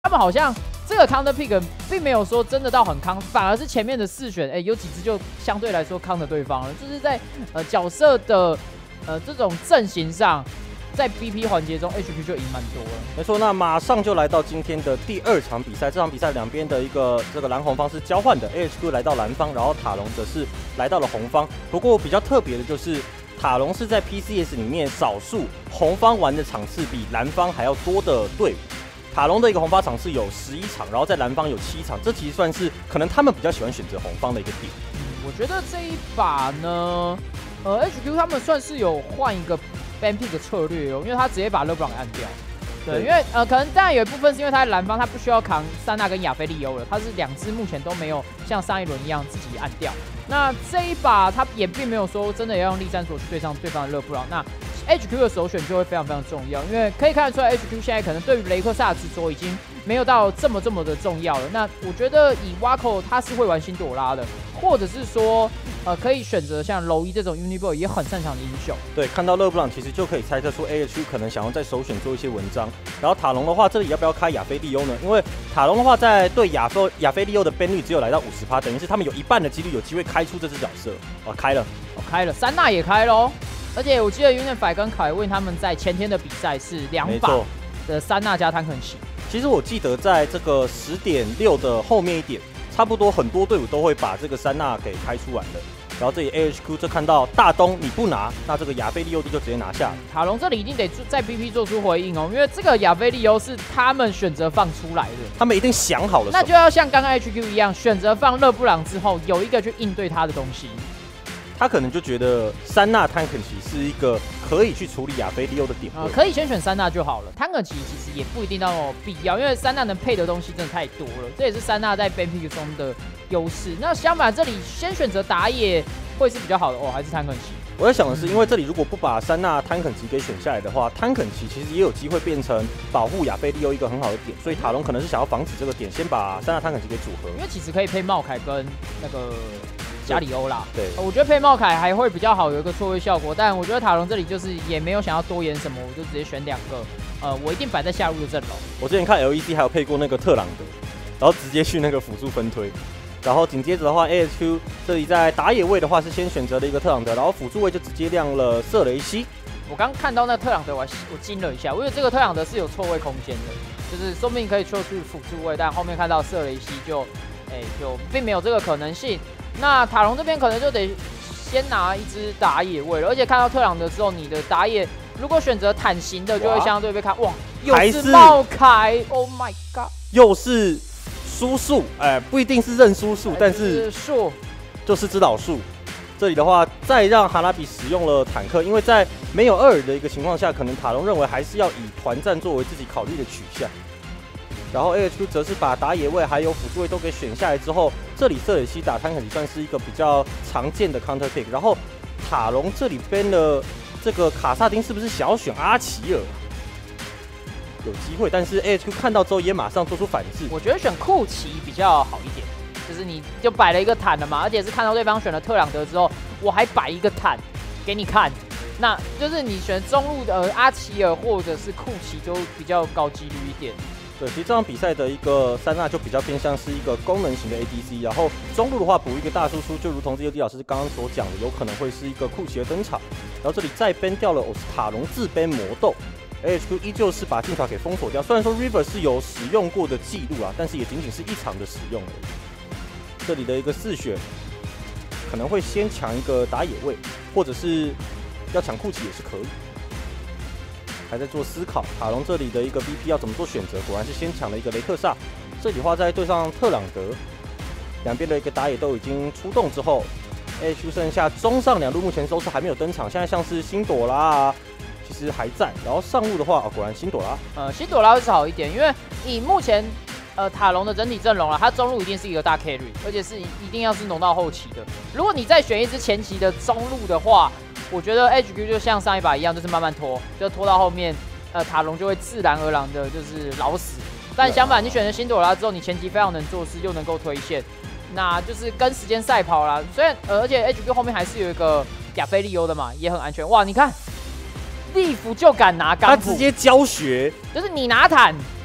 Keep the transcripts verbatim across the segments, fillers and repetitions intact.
他们好像这个 counter pick 并没有说真的到很康，反而是前面的四选，哎、欸，有几只就相对来说康的对方了，就是在呃角色的呃这种阵型上。在 B P 环节中 ，H Q 就赢蛮多了。 没错，那马上就来到今天的第二场比赛。这场比赛两边的一个这个蓝红方是交换的 ，A H Q 来到蓝方，然后塔隆则是来到了红方。不过比较特别的就是塔隆是在 P C S 里面少数红方玩的场次比蓝方还要多的队伍。塔隆的一个红发场次有十一场，然后在蓝方有七场，这其实算是可能他们比较喜欢选择红方的一个点。 嗯，我觉得这一把呢，呃 ，H Q 他们算是有换一个。ban pick 的策略哦，因为他直接把勒布朗给按掉。对，因为呃，可能当然有一部分是因为他在蓝方，他不需要扛珊娜跟亚菲利欧了，他是两只目前都没有像上一轮一样自己按掉。那这一把他也并没有说真的要用力战锁去对上对方的勒布朗。那 H Q 的首选就会非常非常重要，因为可以看得出来 H Q 现在可能对于雷克萨的执着已经没有到这么这么的重要了。那我觉得以 Wako 他是会玩辛朵拉的，或者是说。呃，可以选择像柔伊这种 Uniboy 也很擅长的英雄。 对，看到勒布朗其实就可以猜测出 A H Q 可能想要在首选做一些文章。然后塔隆的话，这里要不要开亚菲利欧呢？因为塔隆的话，在对亚菲亚菲利欧的 ban 率只有来到 百分之五十， 等于是他们有一半的几率有机会开出这只角色。哦，开了， 哦，开了，珊娜也开喽。而且我记得 Unify 跟凯文他们在前天的比赛是两把的珊娜加坦肯奇。 其实我记得在这个十点六的后面一点。差不多很多队伍都会把这个珊娜给开出来的，然后这里 A H Q 就看到大东你不拿，那这个亚菲利欧就直接拿下。 塔隆这里一定得在 B P 做出回应哦，因为这个亚菲利欧是他们选择放出来的， 他们一定想好了。 那就要像刚刚 H Q 一样，选择放勒布朗之后有一个去应对他的东西。 他可能就觉得珊娜坦肯奇是一个可以去处理亚菲利欧的点位、 呃，可以先选珊娜就好了。坦肯奇其实也不一定那么必要，因为珊娜能配的东西真的太多了，这也是珊娜在 ban pick 中的优势。那相反，这里先选择打野会是比较好的哦，还是坦肯奇？ 我在想的是，因为这里如果不把珊娜坦肯奇给选下来的话，坦肯奇其实也有机会变成保护亚菲利欧一个很好的点，所以塔隆可能是想要防止这个点，先把珊娜坦肯奇给组合。 因为其实可以配茂凯跟那个。加里欧啦， 对， 我觉得配茂凯还会比较好，有一个错位效果。但我觉得塔隆这里就是也没有想要多演什么，我就直接选两个，呃，我一定摆在下路的阵容。 我之前看 L E C 还有配过那个特朗德，然后直接去那个辅助分推，然后紧接着的话 ，A H Q 这里在打野位的话是先选择了一个特朗德，然后辅助位就直接亮了瑟雷西。 我刚看到那特朗德我，我我惊了一下，我以为这个特朗德是有错位空间的，就是说不定可以出去辅助位，但后面看到瑟雷西就，哎、欸，就并没有这个可能性。那塔隆这边可能就得先拿一支打野位了，而且看到特朗德之后，你的打野如果选择坦型的，就会相对被看哇，又是茂凯 ，Oh my god， 又是输数，哎、欸，不一定是认输数，但是数就是指导数。这里的话，再让哈拉比使用了坦克，因为在没有二尔的一个情况下，可能塔隆认为还是要以团战作为自己考虑的取向。然后 A H Q 则是把打野位还有辅助位都给选下来之后，这里瑟雷西打坦肯奇算是一个比较常见的 counter pick。然后塔隆这里边的这个卡萨丁是不是想要选阿奇尔？有机会，但是 A H Q 看到之后也马上做出反制。 我觉得选库奇比较好一点，就是你就摆了一个坦了嘛，而且是看到对方选了特朗德之后，我还摆一个坦给你看。那就是你选中路的、呃、阿奇尔或者是库奇就比较高几率一点。 对，其实这场比赛的一个珊娜就比较偏向是一个功能型的 A D C， 然后中路的话补一个大输出，就如同这 U D 老师刚刚所讲的，有可能会是一个库奇的登场。然后这里再 ban 掉了塔隆自 ban 魔斗 ，A H Q 依旧是把进条给封锁掉。虽然说 River 是有使用过的记录啊，但是也仅仅是一场的使用而已。这里的一个四选可能会先抢一个打野位，或者是要抢库奇也是可以。还在做思考，塔隆这里的一个 B P 要怎么做选择？果然是先抢了一个雷克萨，这里话在对上特朗德，两边的一个打野都已经出动之后 ，A H Q 剩下中上两路目前都是还没有登场，现在像是辛朵拉啊，其实还在。然后上路的话，哦、果然辛朵拉， 呃，辛朵拉会是好一点，因为以目前呃塔隆的整体阵容啊，他中路一定是一个大 carry， 而且是一定要是农到后期的。如果你再选一支前期的中路的话，我觉得 H Q 就像上一把一样，就是慢慢拖，就拖到后面，呃，塔隆就会自然而然的就是老死。但相反，你选择辛朵拉之后，你前期非常能做事，又能够推线，那就是跟时间赛跑啦。虽然，呃，而且 H Q 后面还是有一个亚菲利欧的嘛，也很安全。哇，你看，利弗就敢拿钢， 他直接教学， 就是你拿坦，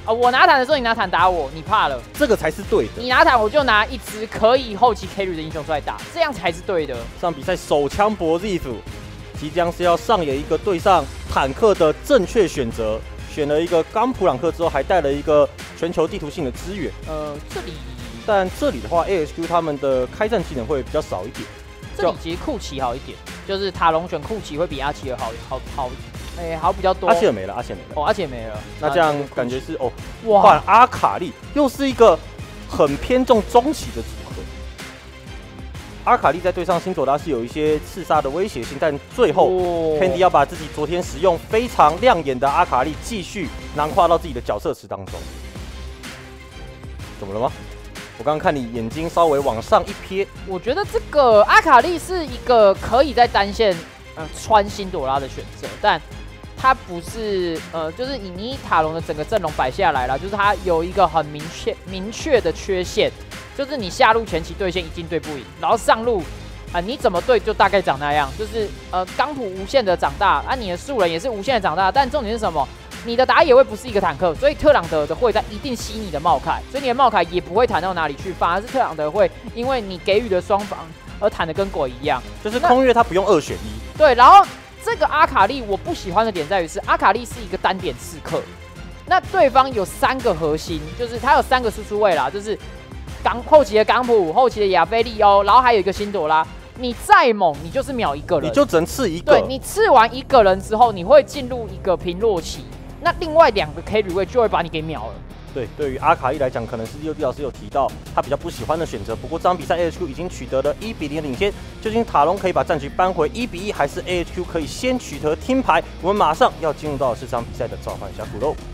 啊、呃，我拿坦的时候你拿坦打我，你怕了， 这个才是对的。 你拿坦我就拿一支可以后期 carry 的英雄出来打，这样才是对的。 这场比赛手枪搏 Ziv 即将是要上演一个对上坦克的正确选择，选了一个刚普朗克之后，还带了一个全球地图性的支援。 呃，这里， 但这里的话 ，A H Q 他们的开战技能会比较少一点。 这里其实库奇好一点，就是塔隆选库奇会比阿奇尔好好好，哎、欸，好比较多。 阿奇尔没了，阿奇尔没了。 哦，阿奇尔没了。 那这样感觉是哦，哇，换阿卡丽又是一个很偏重中期的组合。阿卡丽在对上辛佐拉是有一些刺杀的威胁性，但最后 Candy 要把自己昨天使用非常亮眼的阿卡丽继续囊括到自己的角色池当中。怎么了吗？我刚刚看你眼睛稍微往上一瞥， 我觉得这个阿卡丽是一个可以在单线呃穿辛朵拉的选择，但它不是呃，就是以尼塔隆的整个阵容摆下来了，就是它有一个很明确明确的缺陷，就是你下路前期对线一定对不赢，然后上路啊、呃、你怎么对就大概长那样，就是呃钢普无限的长大，啊你的树人也是无限的长大，但重点是什么？你的打野位不是一个坦克，所以特朗德的会在一定吸你的茂凯，所以你的茂凯也不会弹到哪里去，反而是特朗德会因为你给予的双防而弹的跟鬼一样。 就是空月他不用二选一。 对，然后这个阿卡丽我不喜欢的点在于是阿卡丽是一个单点刺客，那对方有三个核心，就是他有三个输出位啦，就是刚后期的钢普，后期的亚菲利欧，然后还有一个辛朵拉。你再猛，你就是秒一个人， 你就只能刺一个。 对，你刺完一个人之后，你会进入一个平落期。那另外两个 carry 位就会把你给秒了。 对，对于阿卡丽来讲，可能是佑弟老师有提到他比较不喜欢的选择。不过这场比赛 A H Q 已经取得了一比零的领先，究竟塔隆可以把战局扳回一比一，还是 A H Q 可以先取得听牌？我们马上要进入到的是这场比赛的召唤峡谷喽。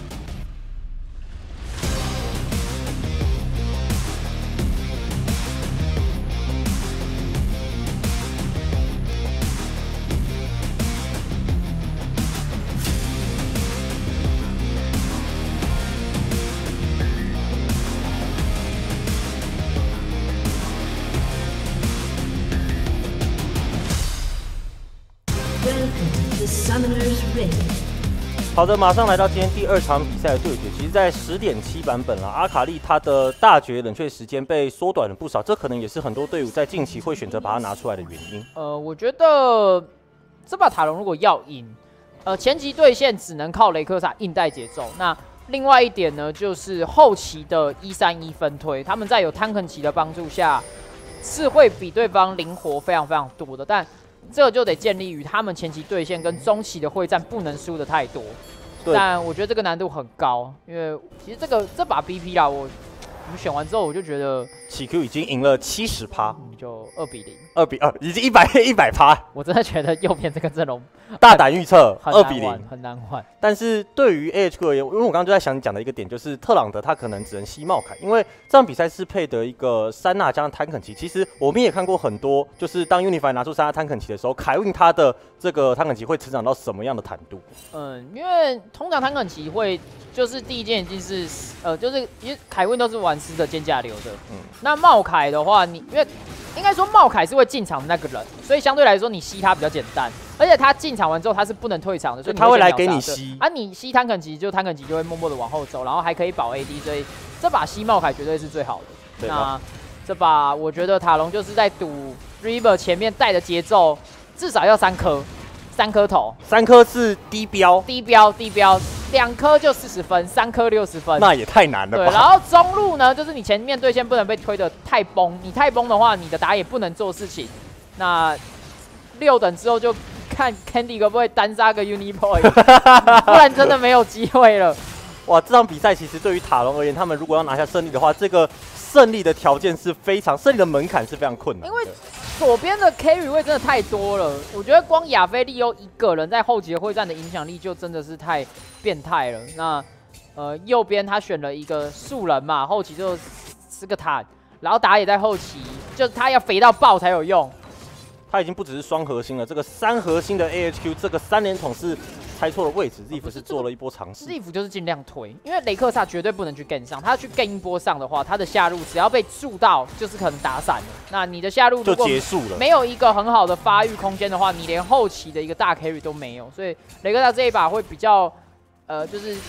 好的，马上来到今天第二场比赛的对决。其实，在十点七版本了，阿卡丽他的大绝冷却时间被缩短了不少，这可能也是很多队伍在近期会选择把它拿出来的原因。 呃，我觉得这把塔隆如果要赢，呃，前期对线只能靠雷克萨硬带节奏。那另外一点呢，就是后期的一三一分推，他们在有汤肯奇的帮助下，是会比对方灵活非常非常多的，但这个就得建立于他们前期对线跟中期的会战不能输的太多。但我觉得这个难度很高，因为其实这个这把 B P 啦，我我们选完之后我就觉得起 Q 已经赢了七十趴， 就二比零， 二比二，已经一百一百趴。 我真的觉得右边这个阵容大胆预测二比零， 很难换。 但是对于 A H Q 而言，因为我刚刚就在想讲的一个点，就是特朗德他可能只能吸茂凯，因为这场比赛是配的一个珊娜加上坦肯奇。其实我们也看过很多，就是当 Unify 拿出珊娜坦肯奇的时候，凯运他的这个坦肯奇会成长到什么样的坦度？ 嗯，因为通常坦肯奇会就是第一件已经是呃，就是因为凯运都是玩师的肩胛流的，嗯，那茂凯的话，你因为应该说茂凯是会进场的那个人，所以相对来说你吸他比较简单，而且他进场完之后他是不能退场的，所以他会来给你吸啊，你吸坦肯奇就坦肯奇就会默默的往后走，然后还可以保 A D， 所以这把吸茂凯绝对是最好的。那这把我觉得塔隆就是在赌 River 前面带的节奏，至少要三颗，三颗头， 三颗是低标， 低标低标，两颗就四十分，三颗六十分， 那也太难了吧？ 对，然后中路呢，就是你前面对线不能被推的太崩，你太崩的话，你的打野不能做事情。那六等之后就看 Candy 可不可以单杀个 Unipoint， 不然真的没有机会了。 哇，这场比赛其实对于塔隆而言，他们如果要拿下胜利的话，这个胜利的条件是非常，胜利的门槛是非常困难的。 因为左边的 carry 位真的太多了，我觉得光亚菲利欧一个人在后期的会战的影响力就真的是太变态了。那呃右边他选了一个素人嘛，后期就是个坦，然后打野在后期，就是他要肥到爆才有用。 他已经不只是双核心了，这个三核心的 A H Q 这个三连统是猜错了位置 ，Ziv 是做了一波尝试。 Ziv 就是尽量推，因为雷克萨绝对不能去 gain 上，他去 gain 一波上的话，他的下路只要被住到，就是可能打散了。那你的下路就结束了， 没有一个很好的发育空间的话，你连后期的一个大 carry 都没有，所以雷克萨这一把会比较，呃，就是以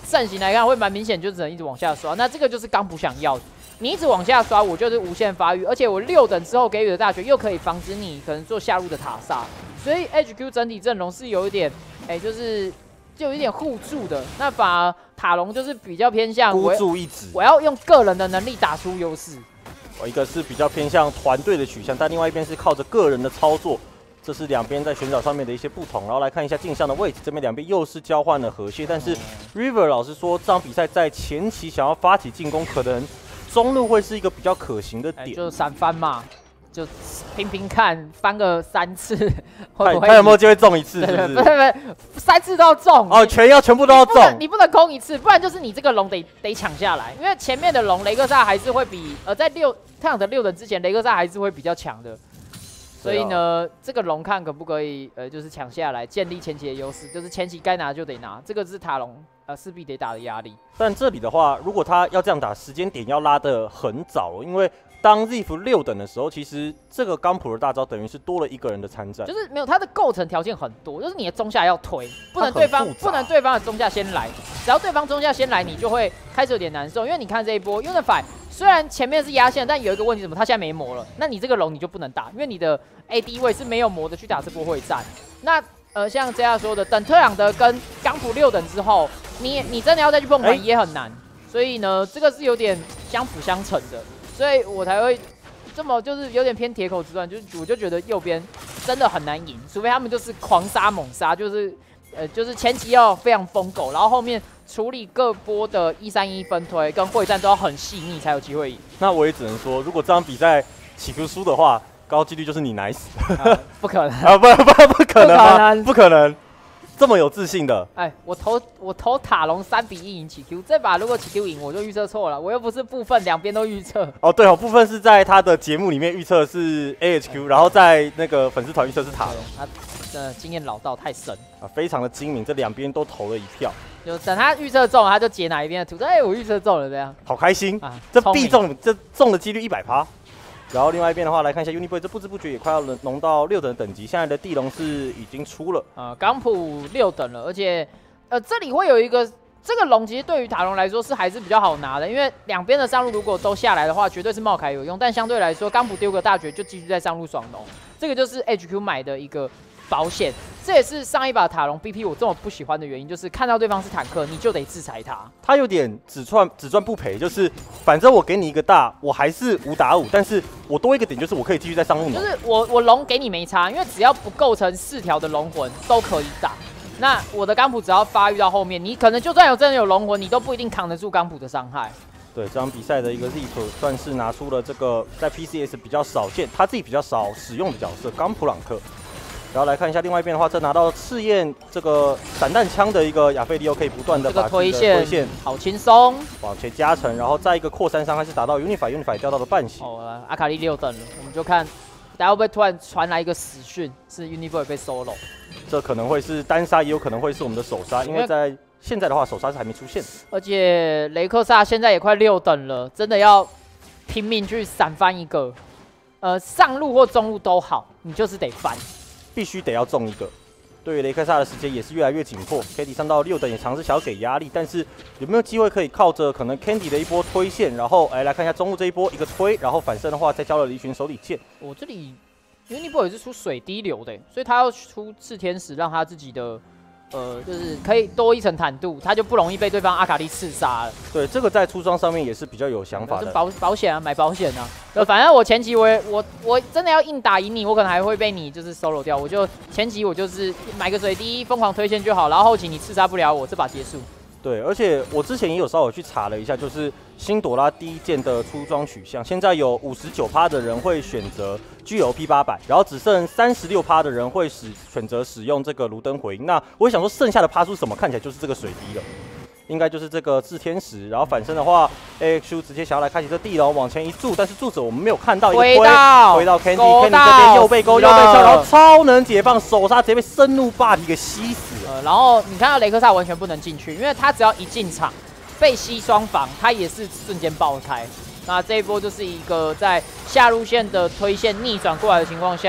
阵型来看，会蛮明显，就只能一直往下刷。那这个就是刚普想要的，你一直往下刷，我就是无限发育，而且我六等之后给予的大绝又可以防止你可能做下路的塔萨，所以 H Q 整体阵容是有一点，哎、欸，就是就有一点互助的。那反而塔隆就是比较偏向孤注一掷， 我要用个人的能力打出优势。 一个是比较偏向团队的取向，但另外一边是靠着个人的操作。这是两边在选角上面的一些不同，然后来看一下镜像的位置，这边两边又是交换了河蟹，但是 River 老师说这场比赛在前期想要发起进攻，可能中路会是一个比比较可行的点，欸、 就是闪翻嘛，就拼拼看，翻个三次，会不会他有没有机会中一次？是不是？ 不是不是，三次都要中哦，全要全部都要中， 你不能空一次，不然就是你这个龙得得抢下来，因为前面的龙雷克萨还是会比呃在六太阳的六等之前，雷克萨还是会比较强的。所以呢，啊、这个龙看可不可以，呃，就是抢下来，建立前期的优势，就是前期该拿就得拿，这个是塔隆呃势必得打的压力。 但这里的话，如果他要这样打，时间点要拉得很早，因为当 Ziff 六等的时候，其实这个刚普的大招等于是多了一个人的参战， 就是没有它的构成条件很多，就是你的中下要推，不能对方不能对方的中下先来，只要对方中下先来，你就会开始有点难受，因为你看这一波 Unify。虽然前面是压线，但有一个问题，什么？他现在没魔了，那你这个龙你就不能打，因为你的 A D 位是没有魔的去打这波会战。那呃，像这样说的，等特朗德跟刚普六等之后，你你真的要再去碰团也很难。欸、所以呢，这个是有点相辅相成的，所以我才会这么就是有点偏铁口直断，就是我就觉得右边真的很难赢，除非他们就是狂杀猛杀，就是呃就是前期要非常疯狗，然后后面。处理各波的一三一分推跟会战都要很细腻才有机会赢。 那我也只能说，如果这场比赛起 Q 输的话，高几率就是你奶死。 啊、不可能啊！不不不可能吗？不可能，这么有自信的。 哎，我投我投塔隆三比一赢起 Q， 这把如果起 Q 赢，我就预测错了，我又不是部分两边都预测。 哦，对哦，部分是在他的节目里面预测是 A H Q，、哎、然后在那个粉丝团预测是塔隆。 他的经验老道太深啊，非常的精明，这两边都投了一票。 就等他预测中了，他就截哪一边的图。哎，我预测中了，这样好开心啊！这必中，这中的几率一百趴。然后另外一边的话，来看一下 Uniboy， 这不知不觉也快要龙到六等的等级。现在的地龙是已经出了啊，刚普六等了，而且呃这里会有一个这个龙，其实对于塔隆来说是还是比较好拿的，因为两边的上路如果都下来的话，绝对是茂凯有用。但相对来说，刚普丢个大绝就继续在上路爽龙，这个就是 H Q 买的一个保险。这也是上一把塔隆 B P 我这么不喜欢的原因，就是看到对方是坦克，你就得制裁他。 他有点只赚只赚不赔，就是反正我给你一个大，我还是五打五，但是我多一个点，就是我可以继续在上路。 就是我我龙给你没差，因为只要不构成四条的龙魂都可以打。那我的钢普只要发育到后面，你可能就算有真的有龙魂，你都不一定扛得住钢普的伤害。 对这场比赛的一个 Ziff 算是拿出了这个在 P C S 比较少见，他自己比较少使用的角色钢普朗克。然后来看一下另外一边的话，这拿到试验这个散弹枪的一个亚费利欧，可以不断的把推线推线好轻松往前加成，然后再一个扩散伤害是打到 Unify，Unify 掉到了半血。 哦，阿卡丽六等了，我们就看大家会不会突然传来一个死讯，是 Unify 被 solo， 这可能会是单杀，也有可能会是我们的首杀，因为在现在的话首杀是还没出现的。 而且雷克萨现在也快六等了，真的要拼命去闪翻一个，呃，上路或中路都好，你就是得翻。 必须得要中一个，对于雷克萨的时间也是越来越紧迫。K D 上到六等也尝试想要给压力，但是有没有机会可以靠着可能 Candy 的一波推线，然后哎来看一下中路这一波一个推，然后反身的话再交了离群手里剑。 我、哦、这里 Uniboy 也是出水滴流的，所以他要出炽天使，让他自己的呃就是可以多一层坦度，他就不容易被对方阿卡丽刺杀了。 对，这个在出装上面也是比较有想法的。 保保险啊，买保险啊。呃，反正我前期我也我我真的要硬打赢你，我可能还会被你就是 solo 掉。我就前期我就是买个水滴，疯狂推线就好，然后后期你刺杀不了我，这把结束。 对，而且我之前也有稍微去查了一下，就是新朵拉第一件的出装取向，现在有 百分之五十九 的人会选择 G L P 八百，然后只剩 百分之三十六 的人会使选择使用这个卢登回音。那我也想说，剩下的趴数什么？看起来就是这个水滴了。应该就是这个炽天使，然后反身的话 ，A X U 直接想要来开启这地牢，往前一柱，但是柱子我们没有看到一个推，回到 Candy，Candy 这边又被勾又被敲，然后超能解放手杀直接被深怒霸体给吸死了。 呃，然后你看到雷克萨完全不能进去，因为他只要一进场被吸双防，他也是瞬间爆开。那这一波就是一个在下路线的推线逆转过来的情况下，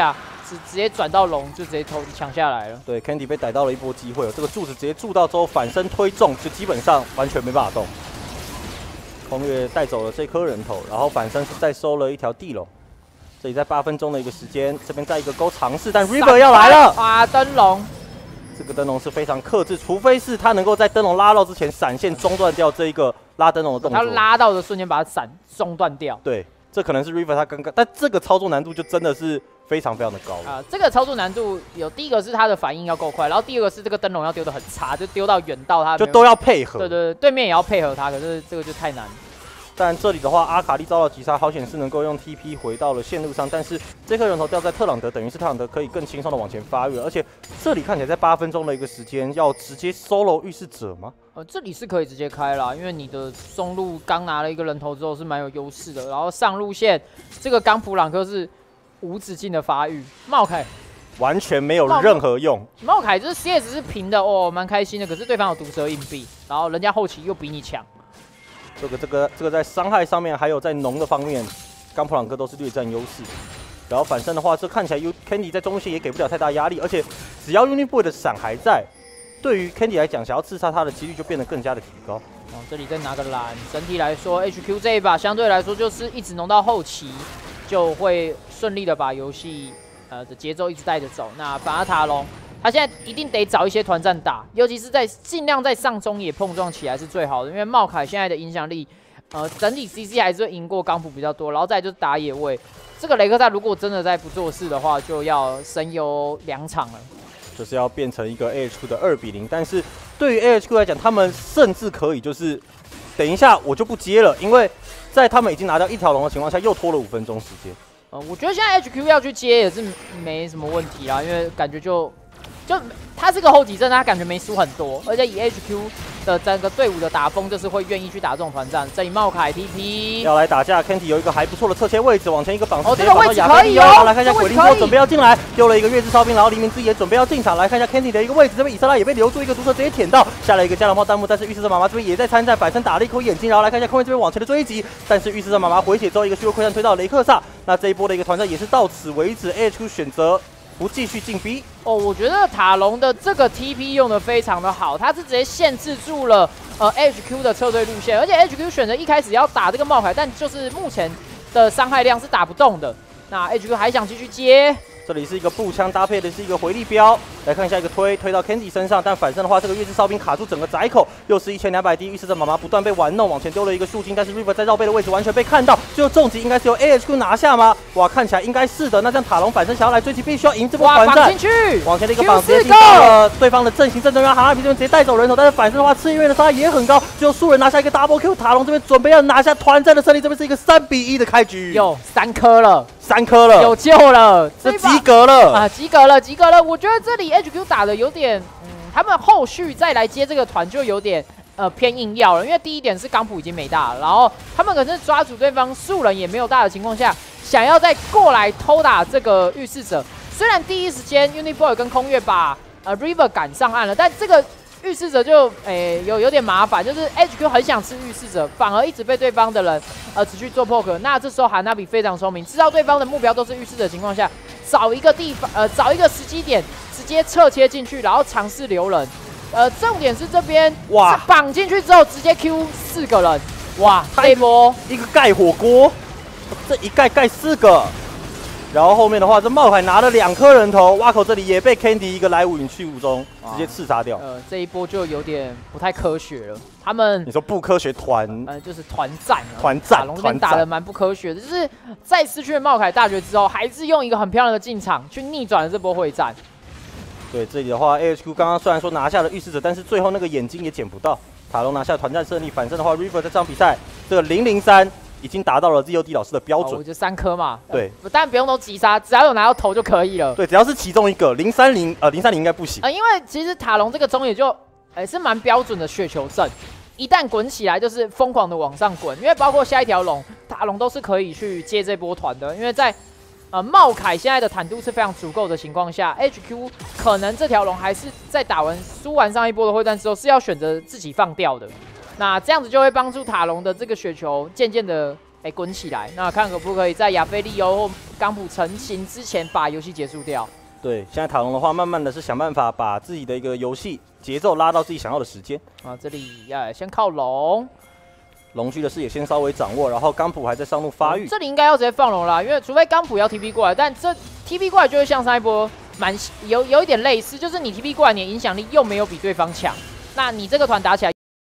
直直接转到龙就直接偷抢下来了。 对 ，Candy 被逮到了一波机会，这个柱子直接柱到之后反身推中，就基本上完全没办法动。空月带走了这颗人头，然后反身是再收了一条地龙。这里在八分钟的一个时间，这边再一个勾尝试，但 River 要来了啊！灯笼， 这个灯笼是非常克制，除非是他能够在灯笼拉到之前闪现中断掉这一个拉灯笼的动作。 他拉到的瞬间把它闪中断掉。 对，这可能是 River 他刚刚，但这个操作难度就真的是非常非常的高啊、呃。这个操作难度有第一个是他的反应要够快，然后第二个是这个灯笼要丢的很差，就丢到远到他就都要配合。 对对对，对面也要配合他，可是这个就太难。 但这里的话，阿卡丽遭到击杀，好险是能够用 T P 回到了线路上。但是这颗人头掉在特朗德，等于是特朗德可以更轻松的往前发育，而且这里看起来在八分钟的一个时间，要直接 solo 预示者吗？ 呃，这里是可以直接开啦，因为你的中路刚拿了一个人头之后是蛮有优势的，然后上路线这个冈普朗克是无止境的发育，茂凯完全没有任何用。 茂凯就是 C S 是平的哦，蛮开心的。可是对方有毒蛇硬币，然后人家后期又比你强。 这个这个这个在伤害上面，还有在农的方面，冈普朗克都是略占优势。然后反身的话，这看起来 U Candy 在中线也给不了太大压力，而且只要 Uniboy 的闪还在，对于 Candy 来讲，想要刺杀他的几率就变得更加的提高。 哦，这里再拿个蓝，整体来说 H Q 这一把相对来说就是一直弄到后期，就会顺利的把游戏呃的节奏一直带着走。那反而塔隆。他现在一定得找一些团战打，尤其是在尽量在上中野碰撞起来是最好的，因为茂凯现在的影响力，呃，整体 C C 还是会赢过冈普比较多，然后再就是打野位。这个雷克萨如果真的在不做事的话，就要神游两场了， 就是要变成一个 A H Q 的二比零。但是对于 A H Q 来讲，他们甚至可以就是等一下我就不接了，因为在他们已经拿到一条龙的情况下，又拖了五分钟时间。 呃，我觉得现在 H Q 要去接也是没什么问题啦，因为感觉就。就他是个后几阵，他感觉没输很多，而且以 H Q 的整个队伍的打风，就是会愿意去打这种团战。这里茂凯 T P 要来打架 ，Kenty 有一个还不错的侧切位置，往前一个绑哦，这个位置可以哦。 好，来看一下鬼灵波准备要进来，丢了一个月之烧兵，然后黎明之也准备要进场，来看一下 Kenty 的一个位置，这边以色拉也被留住一个毒蛇直接舔到，下了一个加农炮弹幕，但是预示者妈妈这边也在参战，反身打了一口眼睛，然后来看一下空位这边往前的追击，但是预示者妈妈回血之后一个虚弱溃散推到雷克萨，那这一波的一个团战也是到此为止 ，A H Q 选择。不继续进逼哦，我觉得塔隆的这个 T P 用的非常的好，他是直接限制住了呃 H Q 的撤退路线，而且 H Q 选择一开始要打这个茂凯，但就是目前的伤害量是打不动的。那 H Q 还想继续接， 这里是一个步枪搭配的是一个回力镖，来看一下一个推推到 Candy 身上，但反身的话，这个月之烧兵卡住整个窄口，又是一千两百滴，预示着妈妈不断被玩弄，往前丢了一个树精，但是 River 在绕背的位置完全被看到，最后重击应该是由 A H Q 拿下吗？哇，看起来应该是的。那这样塔隆反身想要来追击，必须要赢这波团战。 进去， 往前的一个绑直接击到了对方的阵型，正中央，哈拉皮这边直接带走人头，但是反身的话，赤焰的伤害也很高，最后树人拿下一个 double Q， 塔隆这边准备要拿下团战的胜利，这边是一个三比一的开局， 有三颗了。 三颗了， 有救了， 这及格了啊，及格了，及格了。我觉得这里 H Q 打的有点，嗯，他们后续再来接这个团就有点呃偏硬要了，因为第一点是冈普已经没大了，然后他们可是抓住对方素人也没有大的情况下，想要再过来偷打这个预示者。虽然第一时间 Uniboy 跟空月把呃 River 赶上岸了，但这个预示者就诶、欸、有有点麻烦，就是 H Q 很想吃预示者，反而一直被对方的人呃持续做 poke。那这时候哈纳比非常聪明，知道对方的目标都是预示者的情况下，找一个地方呃找一个时机点，直接侧切进去，然后尝试留人。呃，重点是这边哇绑进去之后直接 Q 四个人，哇这一波一个盖火锅，这一盖盖四个。然后后面的话，这茂凯拿了两颗人头，挖口这里也被 Candy 一个来无影去无踪，直接刺杀掉。 呃，这一波就有点不太科学了。他们你说不科学团， 呃，就是团战， 团战， 塔隆这边打的蛮不科学的，就是在失去了茂凯大绝之后，还是用一个很漂亮的进场去逆转了这波会战。 对，这里的话 ，A H Q 刚刚虽然说拿下了预示者，但是最后那个眼睛也捡不到。塔隆拿下团战胜利，反正的话 ，River 在这场比赛这个零零三。已经达到了 Z O D 老师的标准， 哦、我觉得三颗嘛， 对， 呃、但不用都击杀，只要有拿到头就可以了。 对，只要是其中一个零三零，呃，零三零应该不行。 呃，因为其实塔隆这个中野就，哎、欸，是蛮标准的雪球阵，一旦滚起来就是疯狂的往上滚，因为包括下一条龙，塔隆都是可以去接这波团的，因为在呃茂凯现在的坦度是非常足够的情况下 ，H Q 可能这条龙还是在打完输完上一波的会战之后是要选择自己放掉的。那这样子就会帮助塔隆的这个雪球渐渐的哎滚起来。那看可不可以在亚菲利欧或冈普成型之前把游戏结束掉。 对，现在塔隆的话，慢慢的是想办法把自己的一个游戏节奏拉到自己想要的时间。 啊，这里要先靠龙。 龙驹的视野先稍微掌握，然后冈普还在上路发育、 嗯。这里应该要直接放龙啦，因为除非冈普要 T P 过来，但这 T P 过来就会像上一波蛮有有一点类似，就是你 T P 过来，你的影响力又没有比对方强，那你这个团打起来。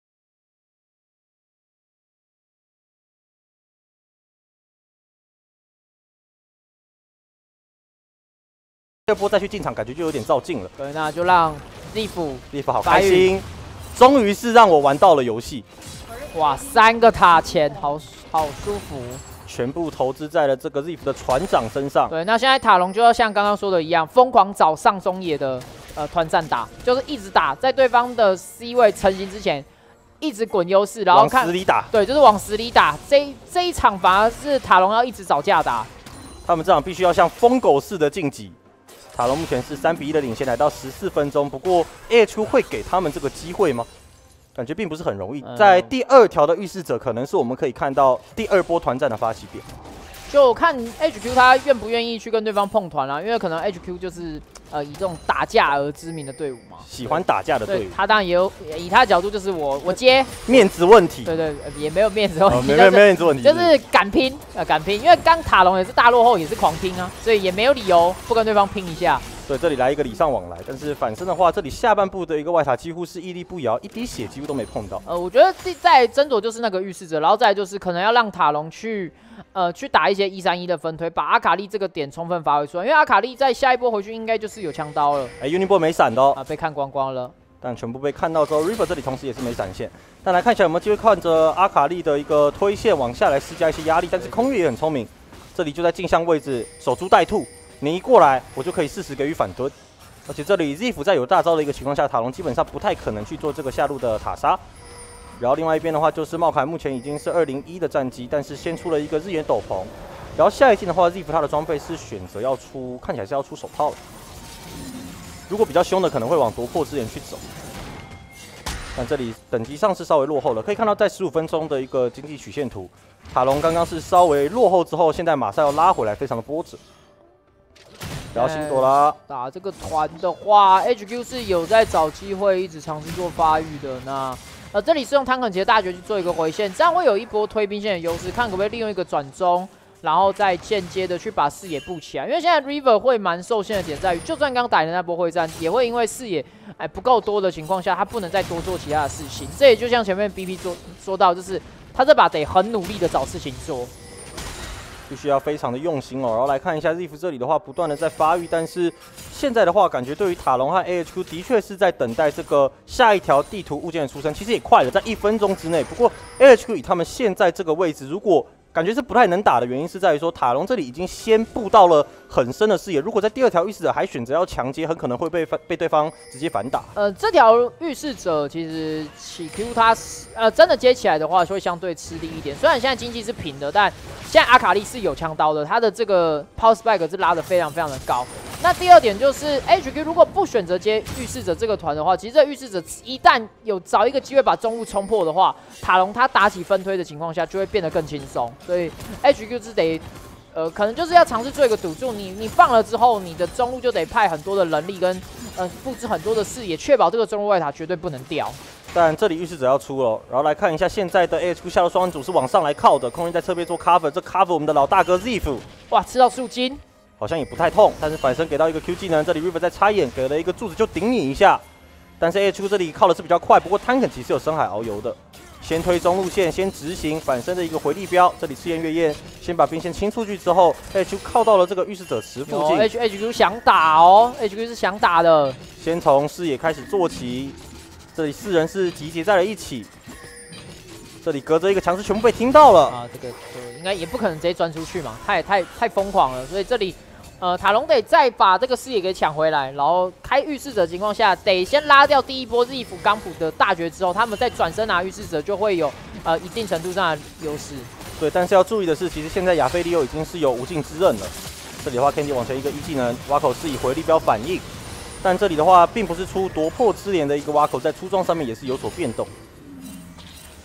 第二波再去进场，感觉就有点照进了。 对，那就让利夫利夫好开心，终于是让我玩到了游戏。 哇，三个塔前，好好舒服， 全部投资在了这个 Ziff 的船长身上。 对，那现在塔隆就要像刚刚说的一样，疯狂找上中野的呃团战打，就是一直打，在对方的 C 位成型之前，一直滚优势，然后看往死里打。 对，就是往死里打。这这一场反而是塔隆要一直找架打， 他们这场必须要像疯狗似的晋级。塔隆目前是三比一的领先，来到十四分钟。不过 A H Q 会给他们这个机会吗？ 感觉并不是很容易，在第二条的预示者，可能是我们可以看到第二波团战的发起点。 就看 H Q 他愿不愿意去跟对方碰团啦、啊，因为可能 H Q 就是呃以这种打架而知名的队伍嘛， 喜欢打架的队伍。 他当然也有以他的角度就是我我接面子问题， 对对，也没有面子问题， 哦、没有没有面子问题， 就是敢拼呃敢拼，因为刚塔隆也是大落后，也是狂拼啊，所以也没有理由不跟对方拼一下。 对，这里来一个礼尚往来，但是反身的话，这里下半部的一个外塔几乎是屹立不摇，一滴血几乎都没碰到。 呃，我觉得在斟酌就是那个预示者，然后再来就是可能要让塔隆去，呃，去打一些一三一的分推，把阿卡丽这个点充分发挥出来，因为阿卡丽在下一波回去应该就是有枪刀了。 哎 ，Unibo 没闪的哦， 啊，被看光光了。 但全部被看到之后 ，River 这里同时也是没闪现。但来看一下有没有机会看着阿卡丽的一个推线往下来施加一些压力，但是空月也很聪明，这里就在镜像位置守株待兔，你一过来我就可以适时给予反蹲。 而且这里 Ziff 在有大招的一个情况下，塔隆基本上不太可能去做这个下路的塔杀。然后另外一边的话，就是茂凯目前已经是二零一的战绩，但是先出了一个日炎斗篷。然后下一季的话 ，Ziff 他的装备是选择要出，看起来是要出手套了。如果比较凶的，可能会往夺魄之眼去走。但这里等级上是稍微落后了，可以看到在十五分钟的一个经济曲线图，塔隆刚刚是稍微落后之后，现在马上要拉回来，非常的波折。 然后辛朵拉打这个团的话 ，H Q 是有在找机会一直尝试做发育的。那呃，这里是用汤肯奇的大绝去做一个回线，这样会有一波推兵线的优势，看可不可以利用一个转中，然后再间接的去把视野布起来。因为现在 River 会蛮受限的点在于，就算刚打赢的那波会战，也会因为视野哎不够多的情况下，他不能再多做其他的事情。这也就像前面 B P 说说到，就是他这把得很努力的找事情做。 必须要非常的用心哦，然后来看一下 Ziff 这里的话，不断的在发育，但是现在的话，感觉对于塔隆和 A H Q 的确是在等待这个下一条地图物件的出生，其实也快了，在一分钟之内。不过 A H Q 以他们现在这个位置，如果感觉是不太能打的原因，是在于说塔隆这里已经先布到了很深的视野，如果在第二条预示者还选择要强接，很可能会被被对方直接反打。 呃，这条预示者其实起 Q 它呃真的接起来的话，会相对吃力一点。虽然现在经济是平的，但现在阿卡丽是有枪刀的，他的这个 power spike 是拉得非常非常的高。那第二点就是 H Q 如果不选择接预示者这个团的话，其实这预示者一旦有找一个机会把中路冲破的话，塔隆他打起分推的情况下就会变得更轻松。所以 H Q 是得呃可能就是要尝试做一个赌注，你你放了之后，你的中路就得派很多的人力跟呃布置很多的视野，确保这个中路外塔绝对不能掉。 但这里预示者要出了，然后来看一下现在的 A H Q 下路双人组是往上来靠的，空人在侧边做 cover， 这 cover 我们的老大哥 Ziff， 哇，吃到树精， 好像也不太痛，但是反身给到一个 Q 技能，这里 River 在插眼给了一个柱子就顶你一下，但是 A H Q 这里靠的是比较快，不过 Tanken 其实有深海遨游的，先推中路线，先执行反身的一个回力镖，这里赤焰月焰先把兵线清出去之后 ，A H Q 靠到了这个预示者池附近 ，H H Q 想打哦 ，H Q 是想打的， 先从视野开始做起。 这里四人是集结在了一起，这里隔着一个墙是全部被听到了啊，这个就应该也不可能直接钻出去嘛，太太太疯狂了，所以这里呃塔隆得再把这个视野给抢回来，然后开预示者的情况下，得先拉掉第一波Ziff冈普的大绝之后，他们再转身拿预示者就会有呃一定程度上的优势。 对，但是要注意的是，其实现在亚菲利欧已经是有无尽之刃了，这里的话 Candy 往前一个一技能，挖口是以回力镖反应。 但这里的话，并不是出夺魄之镰的一个挖口，在出装上面也是有所变动。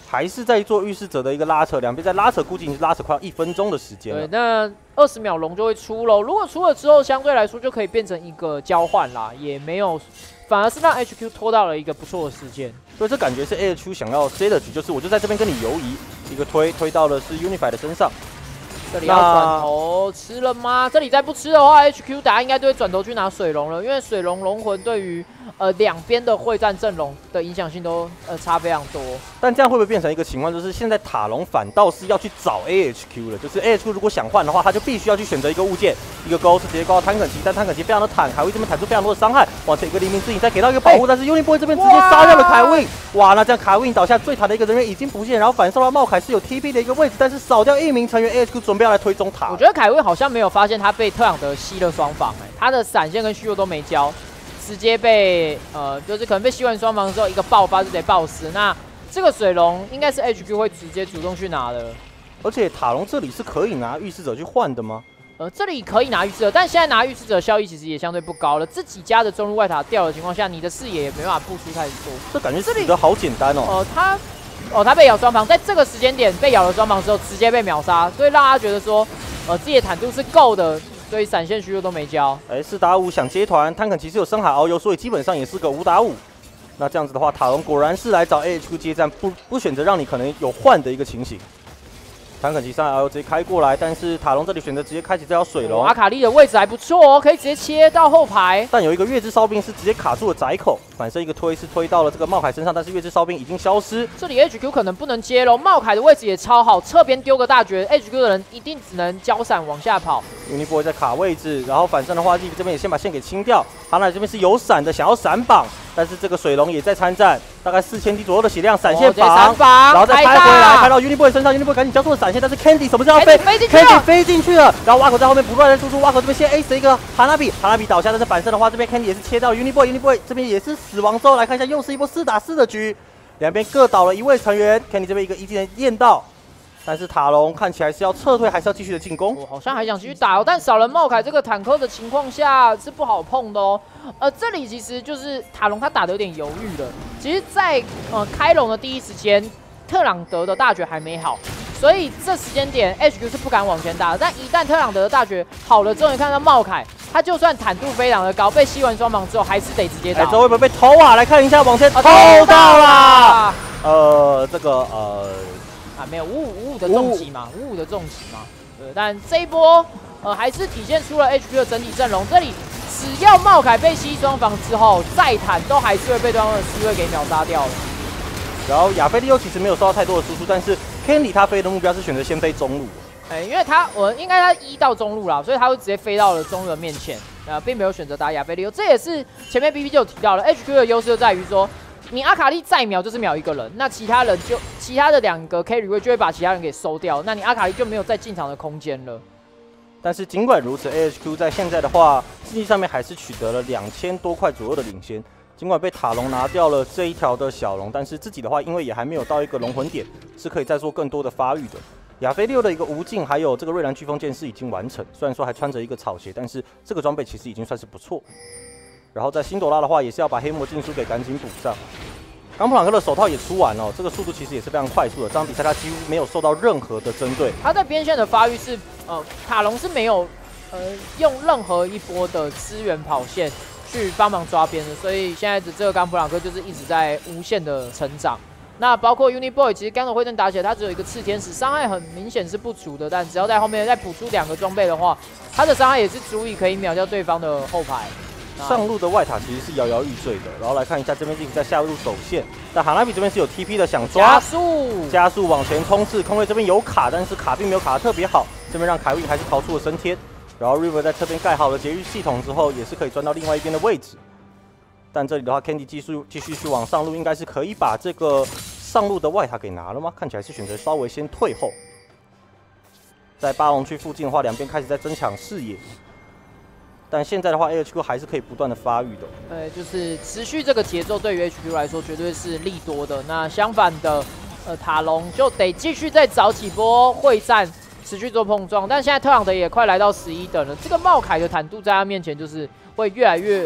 还是在做预示者的一个拉扯，两边在拉扯，估计已经拉扯快要一分钟的时间了。 对，那二十秒龙就会出喽。如果出了之后，相对来说就可以变成一个交换啦，也没有，反而是让 H Q 拖到了一个不错的时间。 所以这感觉是 A H Q 想要 C 的局，就是我就在这边跟你游移，一个推推到的是 Unify 的身上。 这里要转头吃了吗？这里再不吃的话 ，H Q 大家应该都会转头去拿水龙了，因为水龙龙魂对于呃两边的会战阵容的影响性都呃差非常多。 但这样会不会变成一个情况，就是现在塔隆反倒是要去找 A H Q 了？就是 A H Q 如果想换的话，他就必须要去选择一个物件，一个钩是直接勾到坦肯奇，但坦肯奇非常的坦，凯威这边坦出非常多的伤害，往前一个黎明之影再给到一个保护，但是 Uniboy 这边直接杀掉了凯威。哇，那这样凯威倒下最坦的一个人员已经不见，然后反受到茂凯是有 T P 的一个位置，但是少掉一名成员 ，A H Q 准备要来推中塔。 我觉得凯威好像没有发现他被特朗德吸了双防，哎，他的闪现跟虚弱都没交，直接被呃，就是可能被吸完双防之后一个爆发就得爆死。那这个水龙应该是 H Q 会直接主动去拿的。 而且塔隆这里是可以拿预示者去换的吗？ 呃，这里可以拿预示者，但现在拿预示者效益其实也相对不高了。自己家的中路外塔掉的情况下，你的视野也没办法布出太多。 这感觉死得好简单哦。 呃，他哦，他被咬双防，在这个时间点被咬了双防之后，直接被秒杀，所以让他觉得说，呃，自己的坦度是够的，所以闪现虚弱都没交。 哎，四打五想接团，坦肯其实有深海遨游，所以基本上也是个五打五。那这样子的话，塔隆果然是来找 A H Q 接战，不不选择让你可能有换的一个情形。坦肯奇三 L 直接开过来，但是塔隆这里选择直接开启这条水龙。 阿卡丽的位置还不错哦，可以直接切到后排。 但有一个月之烧兵是直接卡住了窄口，反射一个推是推到了这个茂凯身上，但是月之烧兵已经消失。 这里 H Q 可能不能接喽，茂凯的位置也超好，侧边丢个大绝 ，H Q 的人一定只能交闪往下跑。 Uniboy 在卡位置，然后反正的话 ，Liv 这边也先把线给清掉。哈娜这边是有闪的，想要闪绑，但是这个水龙也在参战，大概四千滴左右的血量，闪现绑， 然后再拍回来，拍到 Uniboy 身上 ，Uniboy 赶紧交出了闪现，但是 Candy 什么时候要飞 ？Candy 飞进去了，然后挖口在后面不断的输出，挖口这边先 ace 一个哈娜比，哈娜比倒下，但是反射的话，这边 Candy 也是切到 Uniboy，Uniboy 这边也是死亡之后，来看一下，又是一波四打四的局，两边各倒了一位成员 ，Candy 这边一个一技能验到。但是塔隆看起来是要撤退，还是要继续的进攻？ 我好像还想继续打哦，但少了茂凯这个坦克的情况下是不好碰的哦。呃，这里其实就是塔隆他打的有点犹豫了。其实在，在呃开龙的第一时间，特朗德的大绝还没好，所以这时间点 H Q 是不敢往前打的。但一旦特朗德的大绝好了之后，你看到茂凯，他就算坦度非常的高，被吸完双芒之后，还是得直接打。 哎，这会不会被偷啊？来看一下，往前偷到啦！呃，这个呃。 啊，没有五五五五的重击嘛，五五的重击嘛，对，但这一波呃还是体现出了 H Q 的整体阵容。这里只要茂凯被吸双防之后，再坦都还是会被对方的思维给秒杀掉了。 然后亚菲利欧其实没有受到太多的输出，但是 Candy 他飞的目标是选择先飞中路。 哎、欸，因为他我应该他一到中路啦，所以他会直接飞到了中路的面前，呃，并没有选择打亚菲利欧。这也是前面 B B 就有提到了 ，H Q 的优势就在于说。你阿卡丽再秒就是秒一个人，那其他人就其他的两个 carry 位就会把其他人给收掉，那你阿卡丽就没有再进场的空间了。 但是尽管如此 ，A H Q 在现在的话，经济上面还是取得了两千多块左右的领先。尽管被塔隆拿掉了这一条的小龙，但是自己的话，因为也还没有到一个龙魂点，是可以再做更多的发育的。亚菲六的一个无尽，还有这个瑞兰飓风剑是已经完成，虽然说还穿着一个草鞋，但是这个装备其实已经算是不错。然后在辛朵拉的话，也是要把黑魔禁书给赶紧补上。冈普朗克的手套也出完了，这个速度其实也是非常快速的。这场比赛他几乎没有受到任何的针对。 他在边线的发育是，呃，塔隆是没有，呃，用任何一波的支援跑线去帮忙抓边的，所以现在的这个冈普朗克就是一直在无限的成长。那包括 Uniboy， 其实刚和辉登打起来，他只有一个炽天使，伤害很明显是不足的，但只要在后面再补出两个装备的话，他的伤害也是足以可以秒掉对方的后排。 上路的外塔其实是摇摇欲坠的，然后来看一下这边 Liv 在下路守线，但哈拉比这边是有 T P 的，想抓加速加速往前冲刺，空位这边有卡，但是卡并没有卡得特别好，这边让凯威还是逃出了升天，然后 River 在这边盖好了节育系统之后，也是可以钻到另外一边的位置，但这里的话 Candy 继续继续去往上路，应该是可以把这个上路的外塔给拿了吗？看起来是选择稍微先退后，在八龙区附近的话，两边开始在争抢视野。但现在的话 ，A H Q 还是可以不断的发育的。 对，就是持续这个节奏对于 H Q 来说绝对是利多的。那相反的，呃，塔隆就得继续再找几波会战，持续做碰撞。但现在特朗德也快来到十一等了，这个茂凯的坦度在他面前就是会越来越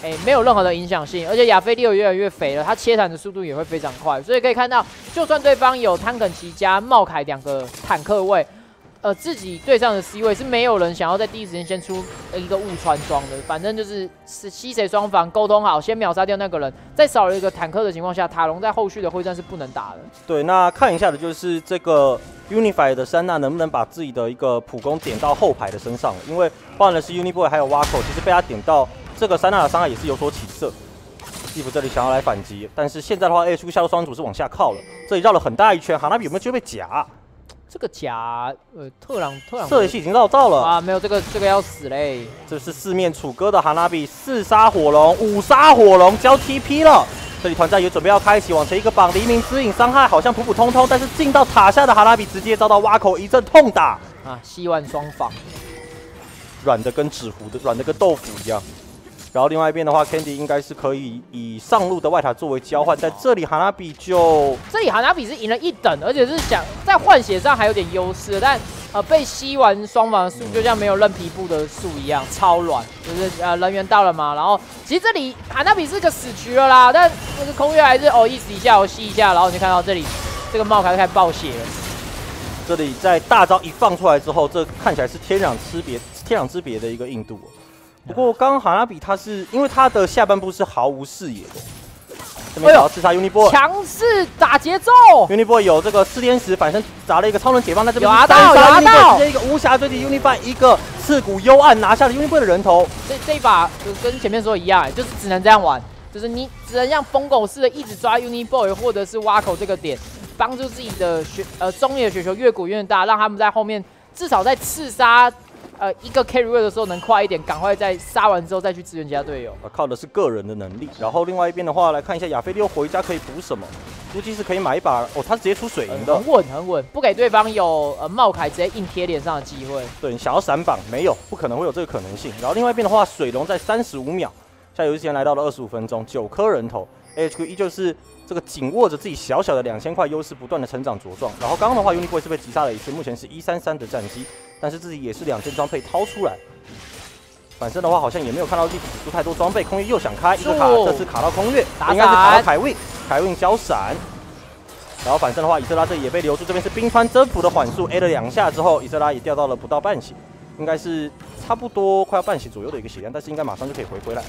哎、欸、没有任何的影响性，而且亚菲利欧越来越肥了，他切坦的速度也会非常快，所以可以看到，就算对方有汤肯奇加茂凯两个坦克位。呃，自己对上的 C 位是没有人想要在第一时间先出一个误穿装的，反正就是是西谁双方沟通好，先秒杀掉那个人，在少了一个坦克的情况下，塔隆在后续的会战是不能打的。 对，那看一下的就是这个 Unify 的珊娜能不能把自己的一个普攻点到后排的身上，因为包含的是 Uniboy 还有 Wako， 其实被他点到这个珊娜的伤害也是有所起色。蒂夫这里想要来反击，但是现在的话 ，A H Q 下路双主是往下靠了，这里绕了很大一圈，哈纳比有没有机会被夹？ 这个甲，呃，特朗特朗射雷系已经绕到了啊，没有这个这个要死嘞！ 这是四面楚歌的哈纳比，四杀火龙，五杀火龙交 T P 了。这里团战也准备要开启，往前一个绑黎明之影，伤害好像普普通通，但是进到塔下的哈纳比直接遭到挖口一阵痛打啊！希望双方软的跟纸糊的，软的跟豆腐一样。然后另外一边的话 ，Candy 应该是可以以上路的外塔作为交换，在这里哈纳比就这里哈纳比是赢了一等，而且是想在换血上还有点优势，但呃被吸完双方的树就像没有认皮肤的树一样，超软，就是呃人员到了嘛，然后其实这里哈纳比是个死局了啦，但那个空月还是哦意思一下，我吸一下，然后你看到这里这个帽开始开始爆血了。 这里在大招一放出来之后，这看起来是天壤之别，天壤之别的一个硬度。不过刚刚哈纳比他是因为他的下半部是毫无视野的，这边想要刺杀 Uniboy， 强势打节奏 ，Uniboy 有这个四天使反身砸了一个超能解放，在这边有拿到有拿到， 直接一个无暇追击 Uniboy， 一个刺骨幽暗拿下了 Uniboy 的人头。 这这一把就跟前面说一样，就是只能这样玩，就是你只能像疯狗似的一直抓 Uniboy 或者是挖口这个点，帮助自己的雪呃中野雪球越滚越大，让他们在后面至少在刺杀。呃，一个 carry 位的时候能快一点，赶快在杀完之后再去支援其他队友。 靠的是个人的能力。然后另外一边的话，来看一下亚菲利欧回家可以补什么？估计是可以买一把哦，他直接出水银的， 很稳很稳，不给对方有呃茂凯直接硬贴脸上的机会。 对，你想要闪绑没有，不可能会有这个可能性。然后另外一边的话，水龙在三十五秒，现在游戏时间来到了二十五分钟，九颗人头 ，A H Q 依旧是这个紧握着自己小小的两千块优势，不断的成长茁壮。然后刚刚的话 ，Uniboy 是被击杀了一次，目前是一三三的战绩，但是自己也是两件装备掏出来。反正的话，好像也没有看到地图出太多装备。空月又想开一个卡，这次卡到空月，应该是卡到凯运，凯运交闪。然后反正的话，以色拉这里也被留住，这边是冰川征服的缓速 A 了两下之后，以色拉也掉到了不到半血，应该是差不多快要半血左右的一个血量，但是应该马上就可以回回来。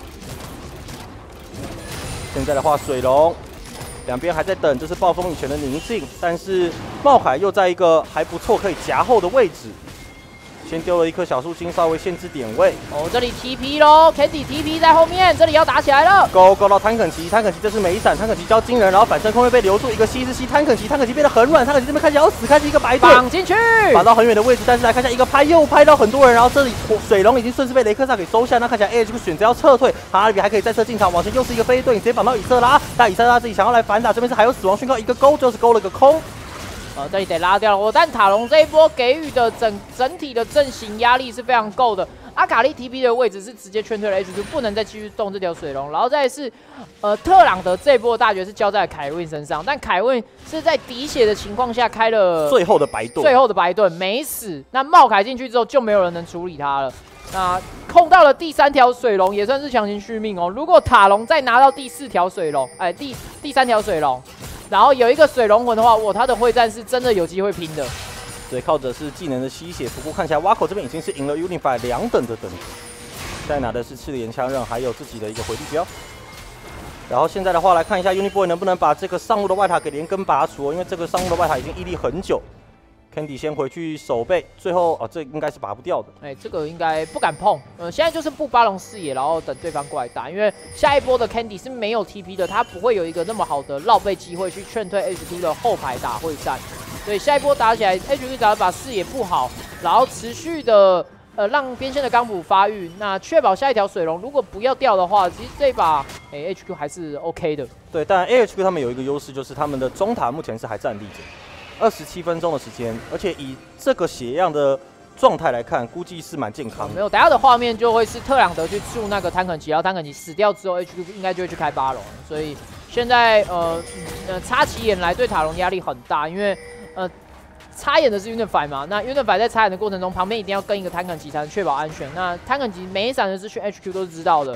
现在的话，水龙两边还在等，这是暴风以前的宁静，但是茂凯又在一个还不错可以夹后的位置。先丢了一颗小树心，稍微限制点位。 哦，这里 T P 咯 ，Candy T P 在后面，这里要打起来了。 勾勾到汤肯奇，汤肯奇这是没闪，汤肯奇交惊人，然后反身空位被留住，一个吸是吸汤肯奇，汤肯奇变得很软，汤肯奇这边开始要死，开始一个白盾绑进去， 绑到很远的位置，但是来看一下一个拍又拍到很多人，然后这里水龙已经顺势被雷克萨给收下，那看起来 A H Q 选择要撤退，哈利比还可以再次进场，往前又是一个飞盾，直接绑到以色拉，但以色拉自己想要来反打，这边是还有死亡宣告，一个勾就是勾了个空。 呃，这里得拉掉了我，但塔隆这一波给予的整整体的阵型压力是非常够的。阿卡丽 T P 的位置是直接劝退了 H Q， 不能再继续动这条水龙。然后再是，呃，特朗德这一波大绝是交在凯文身上，但凯文是在滴血的情况下开了最后的白盾， 最后的白盾没死。那茂凯进去之后就没有人能处理他了。那控到了第三条水龙，也算是强行续命哦。如果塔隆再拿到第四条水龙，哎，第第三条水龙。然后有一个水龙魂的话，哇，他的会战是真的有机会拼的。 对，靠着是技能的吸血，不过看起来挖口这边已经是赢了 Unify 两等的等级，现在拿的是赤炎枪刃，还有自己的一个回力镖。然后现在的话来看一下 Uniboy 能不能把这个上路的外塔给连根拔除，因为这个上路的外塔已经屹立很久。Candy 先回去守备，最后哦，这应该是拔不掉的。 哎、欸，这个应该不敢碰。呃，现在就是布巴龙视野，然后等对方过来打，因为下一波的 Candy 是没有 T P 的，他不会有一个那么好的绕背机会去劝退 H Q 的后排打会战。所以下一波打起来 ，H Q 只要把视野布好，然后持续的呃让边线的钢补发育，那确保下一条水龙如果不要掉的话，其实这一把哎、欸、H Q 还是 OK 的。 对，但 A H Q 他们有一个优势，就是他们的中塔目前是还站立着。二十七分钟的时间，而且以这个血样的状态来看，估计是蛮健康的。 没有，等下的画面就会是特朗德去助那个汤肯奇，然后汤肯奇死掉之后 ，H Q 应该就会去开巴龙。所以现在呃呃插起眼来对塔隆压力很大，因为呃插眼的是 Unify 嘛，那 Unify 在插眼的过程中，旁边一定要跟一个汤肯奇才能确保安全。那汤肯奇每一闪的资讯 H Q 都是知道的。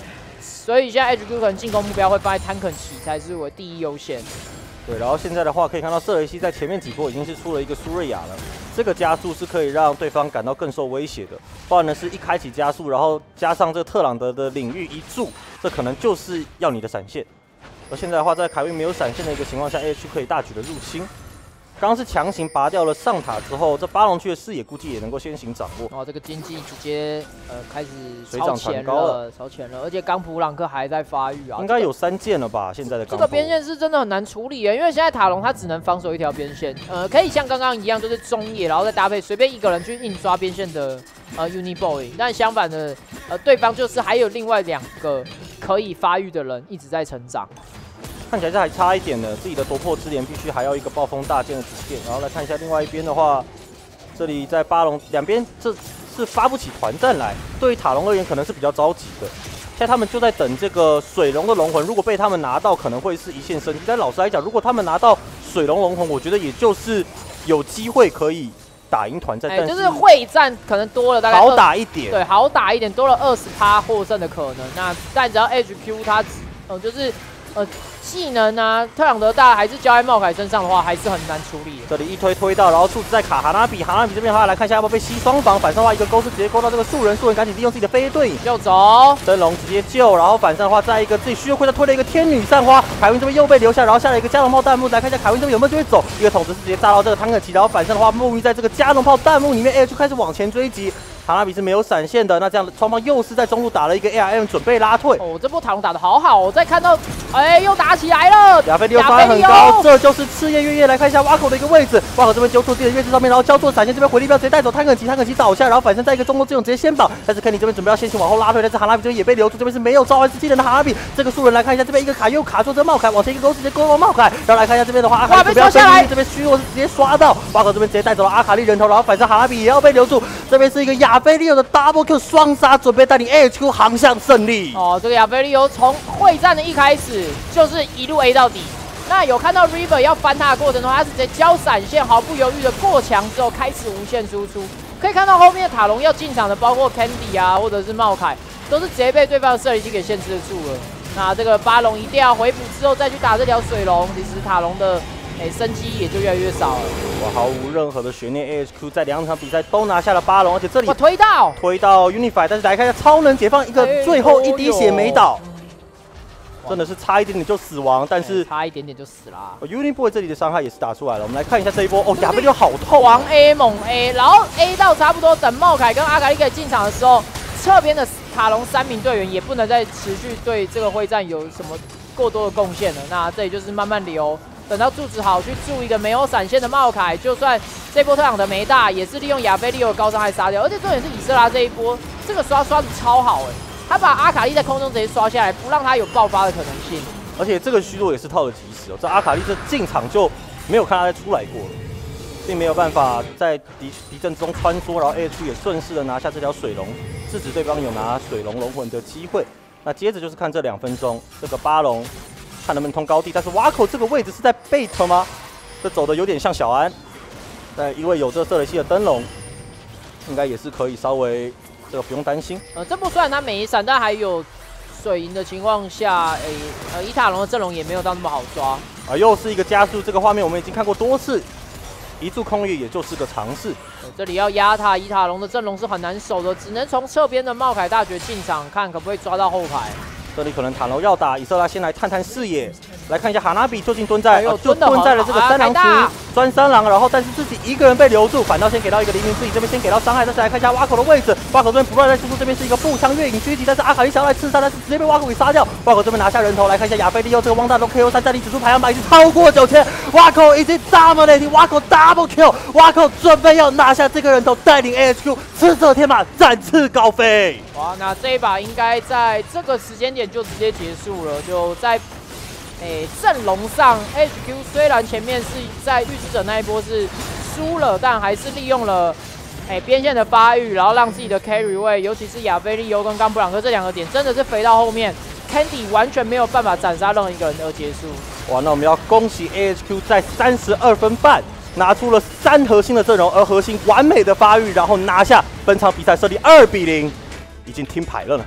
所以现在 H Q 可能进攻目标会放在坦肯奇才是我第一优先。 对，然后现在的话可以看到瑟雷西在前面几波已经是出了一个苏瑞亚了，这个加速是可以让对方感到更受威胁的。包含的是一开启加速，然后加上这个特朗德的领域一注，这可能就是要你的闪现。而现在的话，在凯威没有闪现的一个情况下 ，A H 可以大举的入侵。刚刚是强行拔掉了上塔之后，这巴龙区的视野估计也能够先行掌握。 哦，这个经济直接呃开始水涨船高了， 超前了，而且刚普朗克还在发育啊， 应该有三件了吧？现在的这个边线是真的很难处理耶，因为现在塔隆他只能防守一条边线，呃，可以像刚刚一样，就是中野，然后再搭配随便一个人去硬抓边线的呃 Uni Boy， 但相反的，呃，对方就是还有另外两个可以发育的人一直在成长。 看起来是还差一点的，自己的夺魄之镰必须还要一个暴风大剑的直线。然后来看一下另外一边的话，这里在巴龙两边这是发不起团战来，对于塔隆而言可能是比较着急的。现在他们就在等这个水龙的龙魂，如果被他们拿到，可能会是一线生机。但老实来讲，如果他们拿到水龙龙魂，我觉得也就是有机会可以打赢团战， 哎、 但就是会战可能多了大概好打一点， 对，好打一点，多了二十趴获胜的可能。那但只要 H Q 他呃就是呃技能啊，特朗德大还是交在茂凯身上的话，还是很难处理的。 这里一推推到，然后柱子在卡哈纳比，哈纳比这边的话来看一下要不要被吸双防，反上的话一个勾是直接勾到这个树人，树人赶紧利用自己的飞盾右走， 灯笼直接救，然后反上的话再一个自己虚弱会再推了一个天女散花，凯文这边又被留下，然后下了一个加农炮弹幕，来看一下凯文这边有没有机会走，一个筒子是直接炸到这个坦克旗，然后反上的话沐浴在这个加农炮弹幕里面 ，A 就开始往前追击。哈纳比是没有闪现的，那这样双方又是在中路打了一个 A R M， 准备拉退。 哦，这波塔隆打得好好，我再看到，哎，又打起来了。 亚菲利欧伤害很高，这就是赤焰月夜。来看一下挖口的一个位置，挖口这边揪出自己的月字上面，然后交错闪现，这边回力镖直接带走坦克旗，坦克旗倒下，然后反身在一个中路这种直接先绑，但是肯尼这边准备要先行往后拉退，但是哈纳比这边也被留住，这边是没有召唤师技能的哈纳比。这个树人来看一下，这边一个卡又卡住这茂凯，往前一个勾直接勾到茂凯，然后来看一下这边的话，阿卡丽准备要下来，这边虚弱是直接刷到，挖口这边直接带走了阿卡丽人头，然后反身哈纳比也要被留住，这边是一个亚菲利欧的 double Q 双杀，准备带领 A H Q 航向胜利。 哦，这个亚菲利欧从会战的一开始就是一路 A 到底。那有看到 River 要翻他的过程中，他是直接交闪现，毫不犹豫的过墙之后开始无限输出。可以看到后面的塔隆要进场的，包括 Candy 啊，或者是茂凯，都是直接被对方的射离机给限制住了。那这个巴龙一定要回补之后再去打这条水龙，其实塔隆的哎生机也就越来越少了。 哇，毫无任何的悬念 ，A H Q 在两场比赛都拿下了巴龙，而且这里我推到推到 Unify， 但是来看一下超能解放一个最后一滴血没倒。真的是差一点点就死亡，但是差一点点就死了。 Uniboy 这里的伤害也是打出来了，我们来看一下这一波哦，亚菲利欧好痛， 狂 A 猛 A， 然后 A 到差不多等茂凯跟阿卡丽可以进场的时候，侧边的塔隆三名队员也不能再持续对这个会战有什么过多的贡献了。那这里就是慢慢留，等到柱子好去助一个没有闪现的茂凯，就算这波特朗德没大，也是利用亚菲利欧的高伤害杀掉。而且重点是以色拉这一波这个刷刷的超好哎。他把阿卡丽在空中直接刷下来，不让他有爆发的可能性。 而且这个虚弱也是套的及时哦，这阿卡丽这进场就没有看他再出来过了，并没有办法在敌敌阵中穿梭，然后 A H 也顺势的拿下这条水龙，制止对方有拿水龙龙魂的机会。那接着就是看这两分钟，这个巴龙看能不能通高地，但是瓦口这个位置是在贝特吗？这走的有点像小安，但因为有这瑟雷西的灯笼，应该也是可以稍微。这个不用担心。 呃，这波虽然他没闪，但还有水银的情况下，诶、欸，呃，伊塔龙的阵容也没有到那么好抓。 啊，又是一个加速，这个画面我们已经看过多次，一注空域也就是个尝试。 这里要压他，伊塔龙的阵容是很难守的，只能从侧边的茂凯大绝进场，看可不可以抓到后排。这里可能塔楼要打，以色拉先来探探视野，来看一下哈纳比究竟蹲在，呃、就蹲在了这个三狼池，钻三狼，然后但是自己一个人被留住，反倒先给到一个黎明，自己这边先给到伤害，但是来看一下挖口的位置，挖口这边不断在输出，这边是一个步枪月影狙击，但是阿卡丽想要来刺杀，但是直接被挖口给杀掉，挖口这边拿下人头，来看一下亚菲利欧这个汪大东 K O 三战力指数排行榜已经超过九千，挖口已经 dominating， 挖口 double kill， 挖口准备要拿下这个人头，带领 A H Q 赤色天马展翅高飞。 哇，那这一把应该在这个时间点就直接结束了，就在诶阵容上 ，H Q 虽然前面是在预知者那一波是输了，但还是利用了诶边线的发育，然后让自己的 carry 位，尤其是亚菲利欧跟冈布朗克这两个点，真的是肥到后面 ，Candy 完全没有办法斩杀任何一个人而结束。 哇，那我们要恭喜 A H Q 在三十二分半拿出了三核心的阵容，而核心完美的发育，然后拿下本场比赛，胜利二比零。已经听牌了呢， 啊，已经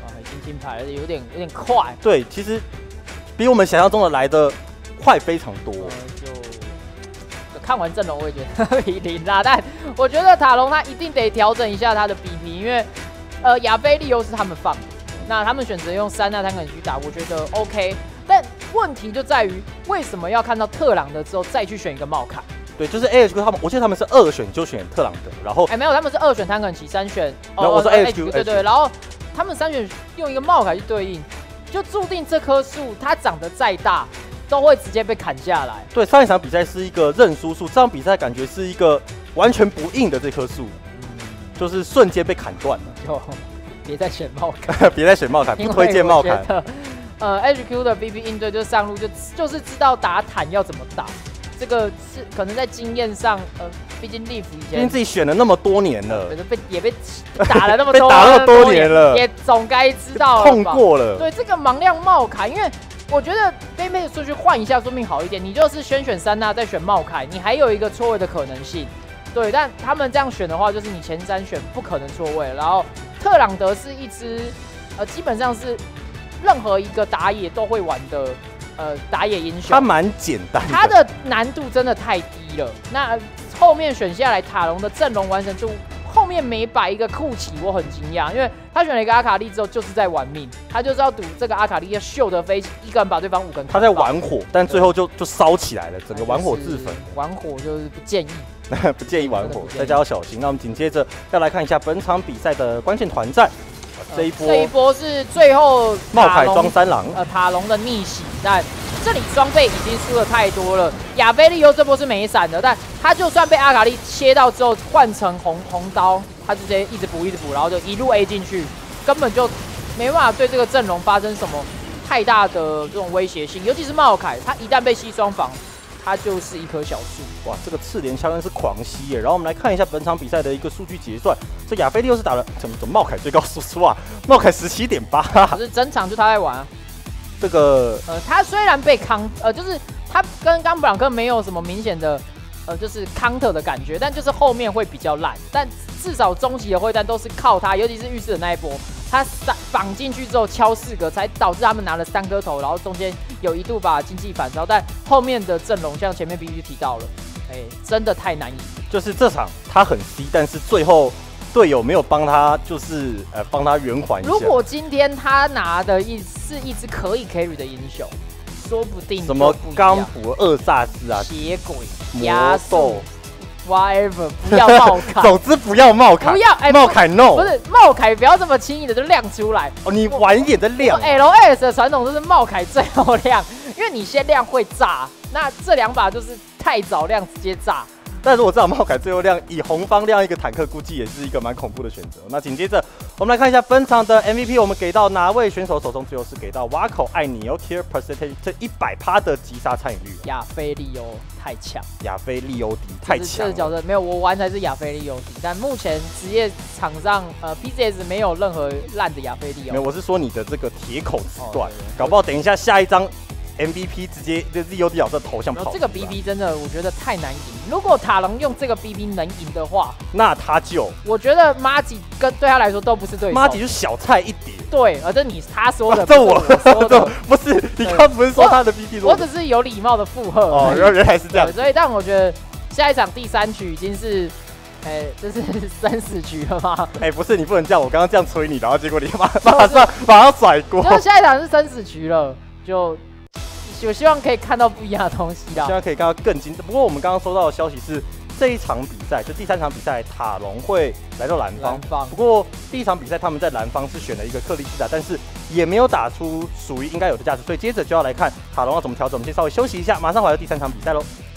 听牌了，有点有点快。 对，其实比我们想象中的来的快非常多。 呃、就看完阵容，我也觉得比零啦，但我觉得塔隆他一定得调整一下他的 B P， 因为呃亚菲利欧是他们放的，那他们选择用三纳坦肯去打，我觉得 OK。但问题就在于为什么要看到特朗德之后再去选一个茂凯？ 对，就是 A H Q 他们，我记得他们是二选就选特朗德，然后哎、欸、没有，他们是二选坦肯奇，三选哦，我说 A H Q 对 对, 对，然后他们三选用一个茂凯去对应，就注定这棵树它长得再大都会直接被砍下来。 对，上一场比赛是一个认输树，这场比赛感觉是一个完全不硬的这棵树，嗯、就是瞬间被砍断了。 就别再选茂凯， 别再选茂凯，不推荐茂凯。 呃 ，H Q 的 B B 应对就上路就就是知道打坦要怎么打。这个是可能在经验上，呃，毕竟利弗以前， 毕竟自己选了那么多年了， 被也被打了那么多， 被打了那么多年了， 也总该知道了痛过了。 对这个盲亮茂凯，因为我觉得贝贝的顺序换一下说明好一点，你就是先选三纳再选茂凯，你还有一个错位的可能性。对，但他们这样选的话，就是你前三选不可能错位，然后特朗德是一支，呃，基本上是任何一个打野都会玩的。呃，打野英雄， 他蛮简单的， 他的难度真的太低了。那后面选下来塔隆的阵容完成度，后面没摆一个库奇，我很惊讶，因为他选了一个阿卡丽之后，就是在玩命，他就是要赌这个阿卡丽要秀得飞起，一个人把对方五个人。 他在玩火，但最后就就烧起来了，整个玩火自焚。 玩火就是不建议， 不建议玩火，大家要小心。那我们紧接着要来看一下本场比赛的关键团战。这一波， 这一波是最后茂凯装三郎， 呃，塔隆的逆袭，但这里装备已经输的太多了。亚菲利欧这波是没闪的，但他就算被阿卡丽切到之后换成红红刀，他直接一直补一直补，然后就一路 A 进去，根本就没办法对这个阵容发生什么太大的这种威胁性。尤其是茂凯，他一旦被吸双防，他就是一棵小树。 哇，这个赤莲枪真是狂吸耶！然后我们来看一下本场比赛的一个数据结算，这亚菲利欧是打了怎么怎么茂凯最高输出啊？茂凯十七点八， 可是整场就他在玩啊。 这个呃，他虽然被康，呃，就是他跟冈布朗克没有什么明显的，呃，就是 counter 的感觉，但就是后面会比较烂。但至少中期的会战都是靠他，尤其是浴室的那一波，他绑进去之后敲四个，才导致他们拿了三颗头，然后中间有一度把经济反烧，但后面的阵容像前面 B B 提到了，哎、欸，真的太难赢。 就是这场他很 C， 但是最后队友没有帮他，就是呃帮他圆环一下。 如果今天他拿的一是一支可以 carry 的英雄，说不定什么钢普、二萨斯啊、 血鬼、 魔兽 ，whatever， 不要茂凯， 总之不要茂凯， 不要哎， 茂凯 no， 不是茂凯，不要这么轻易的就亮出来。 哦，你晚一点再亮。 L S 的传统就是茂凯最后亮，因为你先亮会炸，那这两把就是太早亮直接炸。 但如果这场茂凯最后亮，以红方亮一个坦克，估计也是一个蛮恐怖的选择。那紧接着我们来看一下本场的 M V P， 我们给到哪位选手手中？最后是给到瓦口艾尼欧 Kill Percentage 这一百趴的击杀参与率。 亚菲利欧太强， 亚菲利欧迪太强。 这个角色没有我玩才是亚菲利欧迪，但目前职业场上呃 P C S 没有任何烂的亚菲利欧。 没有，我是说你的这个铁口直断，哦、搞不好等一下下一张。M V P 直接就 Z O D 老师的头像跑， 这个 B B 真的我觉得太难赢。如果塔隆用这个 B B 能赢的话， 那他就我觉得马吉跟对他来说都不是对手。 马吉就小菜一碟。 对，而这你他说的， 这我说的不是，你刚不是说他的 B B 我只是有礼貌的附和。 哦，原来是这样。 所以，但我觉得下一场第三局已经是。哎、欸，这是生死局了吗？ 哎、欸，不是，你不能这样。我刚刚这样催你，然后结果你马马上马上甩锅。 就是下一场是生死局了，就我希望可以看到不一样的东西啦。 希望可以看到更精彩。不过我们刚刚收到的消息是，这一场比赛就第三场比赛，塔隆会来到蓝方。 蓝方。 不过第一场比赛他们在蓝方是选了一个克里斯塔，但是也没有打出属于应该有的价值，所以接着就要来看塔隆要怎么调整。我们先稍微休息一下，马上回到第三场比赛喽。